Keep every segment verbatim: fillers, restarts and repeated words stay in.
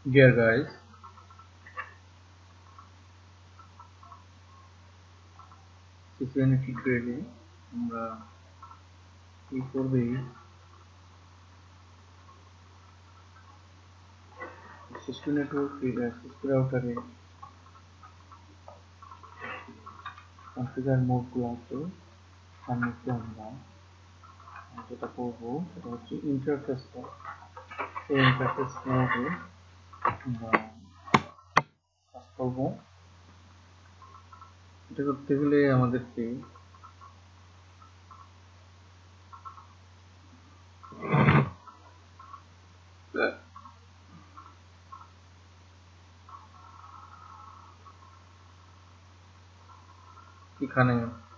Dear guys, Christianity grade আমরা কি করবে Cisco network Cisco router এ configure mode গুলো আছে সামনে আমরা যেটা করব সেটা হচ্ছে ইন্টারফেসটা এই ইন্টারফেস মোডে আমরা কাজ করব। এটা করতে গেলে আমাদেরকে এখানে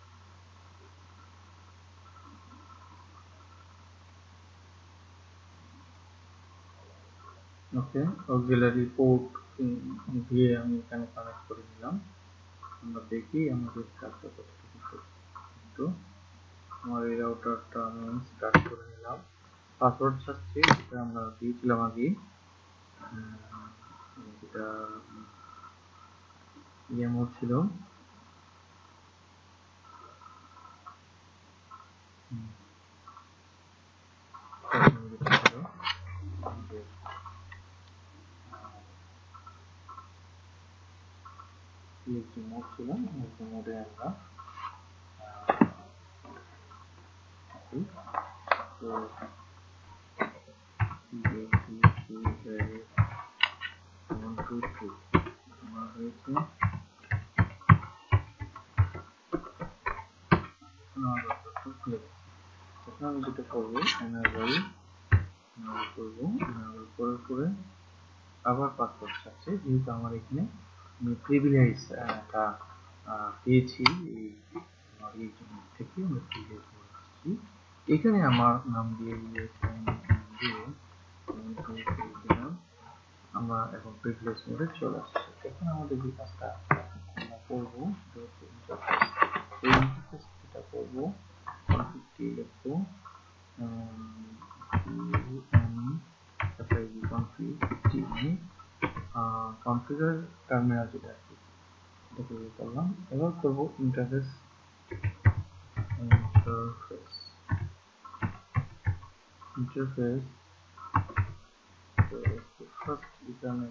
ওকে অক্সিলারি পোর্ট দিয়ে আমি এখানে কানেক্ট করে নিলাম। আমরা দেখি আমাদের কাজটা কতটুকু তো আমার এই রাউটারটা আমি স্টার্ট করে নিলাম। পাসওয়ার্ড চাচ্ছে যেটা আমরা দিয়েছিলাম আগে, যেটা ইয়ে মোড ছিল। মোড ছিল মোডে আমরা তো আমি যেটা করবো এনাবেল করবো, এনাবেল করার পরে আবার পাসওয়ার্ড চাচ্ছে যেহেতু আমার এখানে আমি প্রিভিলেজটা পেয়েছি এই থেকে আমি প্রিভিলেজ করছি। এখানে আমার নাম দিয়ে আমরা এখন প্রিভিলেজ মোডে চলে আসছি। এখন আমাদের যে কাজটা আমরা করবো এই ইন্টারফেসটা করবো কনফিগটি লিখবো কনফিগার টার্মিনাল যেটা আছে এটা করলাম। এবার করবো interface interface interface first ethernet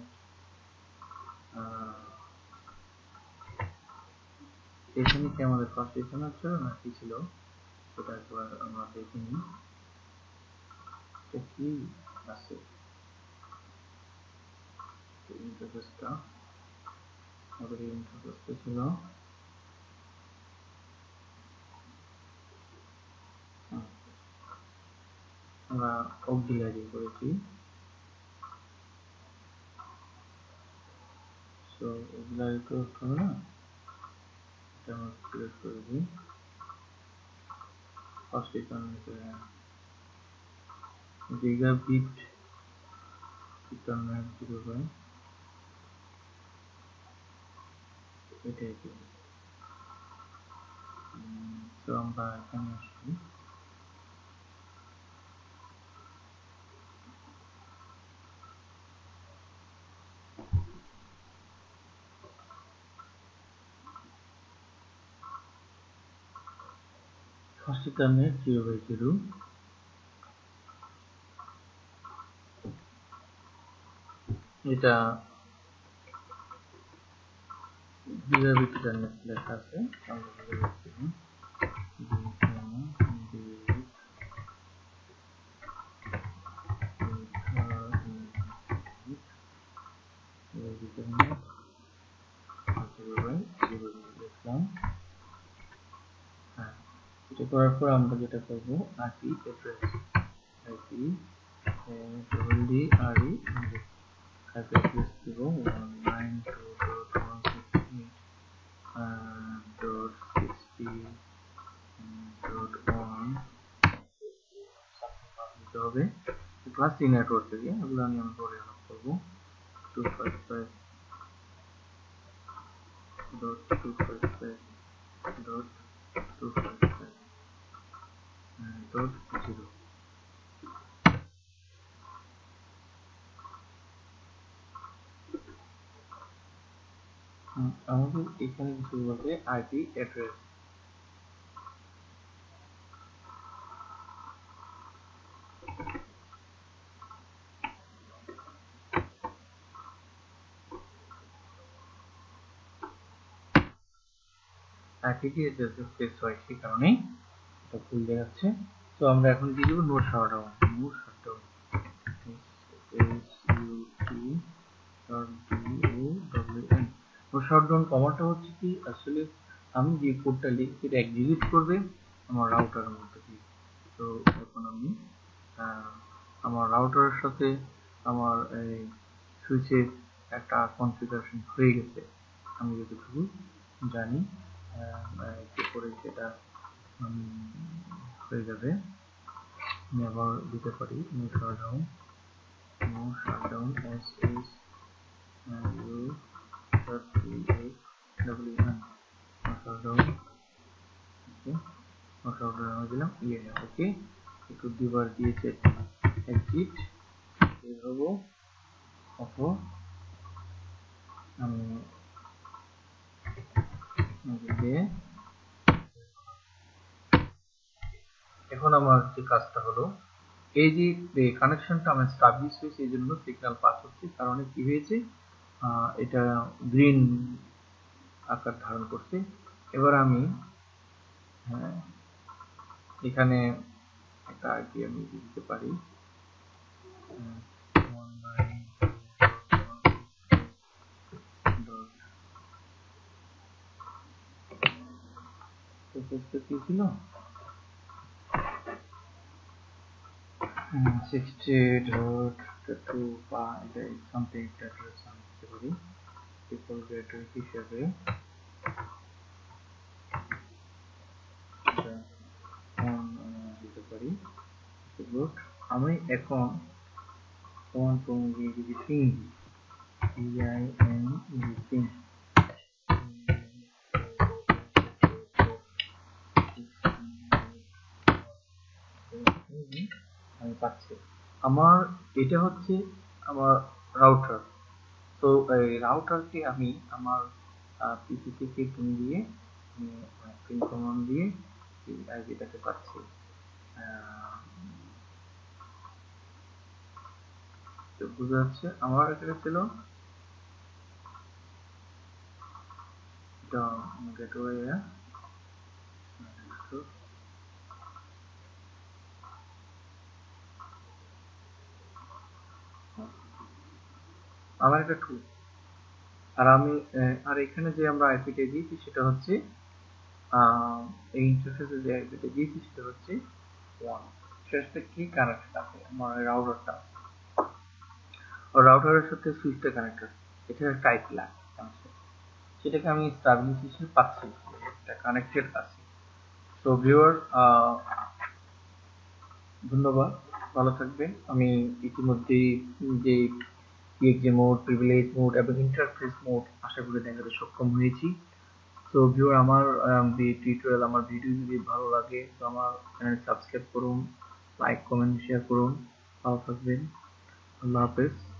এখানে কি আমাদের ফার্স্ট ইথারনেট ছিল না কি ছিল সেটা একবার আমরা দেখে নিই কি আছে। ইন্টারফেসটা আমাদের ইন্টারফেসটা ছিল আমরা অক্সিলারি করেছি। সো অক্সিলারি তো হবে না, এটা আমরা সিলেক্ট করে দিই first ethernet gigabit ethernet zero by এটাই কি। তো আমরা এখানে আসছি first ethernet zero by zero এটা গিগাবিট ইথারনেট লেখা আছে। আমরা দেখলাম হ্যাঁ এটা করার পর আমরা যেটা করবো IP address IP double D R E IP address দিব one nine two dot one six eight dot sixty dot one দিতে হবে। ক্লাস সি নেটওয়ার্ক থেকে এগুলো আমি আমি পরে আলাপ করবো। Two five five dot two five five dot two five five dot zero এখানে কিছু বলতে আইপি অ্যাড্রেস। আইপি দিয়ে স্পেস হয়, সেই কারণেই এটা ভুল দেখাচ্ছে। তো আমরা এখন দিয়ে দেবো no shutdown. No shutdown no shutdown কমান্ডটা হচ্ছে কি, আসলে আমি যে কোডটা লিখছি এটা এক্সিকিউট করবে আমার রাউটারের মধ্যে দিয়ে। তো এখন আমি আমার রাউটারের সাথে আমার এই সুইচের একটা কনফিগারেশন হয়ে গেছে, আমি যতটুকু জানি করে সেটা হয়ে যাবে। আমি আবার দিতে পারি no shutdown, no shutdown S S U thirty eight W N no shutdown. Okay, no shutdown আমি দিলাম ইয়ে ওকে। একটু দুবার দিয়েছে এক্সিট বের হবো। অথবা আমি দিয়ে এখন আমার যে কাজটা হলো, এই যে কানেকশনটা আমার স্টাবলিশ হয়েছে, এই জন্য সিগন্যাল পাস হচ্ছে, কারণে কি হয়েছে এটা গ্রিন আকার ধারণ করছে। এবার আমি হ্যাঁ এখানে একটা আইপি আমি দিতে পারি, কি ছিল সিক্সটি ডট টু বা এটা সামথিং একটা অ্যাড্রেস আমি দিতে পারি ডিফল্ট অ্যাড্রেস হিসেবে। দিতে পারি আমি এখন কমান্ড প্রম্পট দিয়ে যদি পিং পিং আমি পাচ্ছি। আমার এটা হচ্ছে আমার রাউটার। তো এই রাউটারকে আমি আমার পিসি থেকে পিং দিয়ে পিং কমান্ড দিয়ে এই আইপিটাকে পাচ্ছি। বুঝা যাচ্ছে? আমার এটা ছিল গেটওয়ে, আমার এটা টু। আর আমি আর এখানে যে আমরা আইপিটা দিয়েছি সেটা হচ্ছে এই ইন্টারফেসে যে আইপিটা দিয়েছি সেটা হচ্ছে ওয়ান। সেটা কি কানেক্টেড আছে আমার রাউটারটা, রাউটারের সাথে সুইচটা কানেক্টেড, এটা একটা আইপি লাইন কানেকশন, সেটাকে আমি স্টাবলিশ হিসেবে পাচ্ছি, একটা কানেক্টেড আছে। তো ভিউয়ার ধন্যবাদ, ভালো থাকবেন। আমি ইতিমধ্যেই যে পিএক্সজি মোড, প্রিভিলেজ মোড এবং ইন্টারফেস মোড আশা করি দেখাতে সক্ষম হয়েছি। তো ভিউয়ার আমার টিউটোরিয়াল আমার ভিডিও যদি ভালো লাগে তো আমার চ্যানেল সাবস্ক্রাইব করুন, লাইক কমেন্ট শেয়ার করুন। ভালো থাকবেন, আল্লাহ হাফেজ।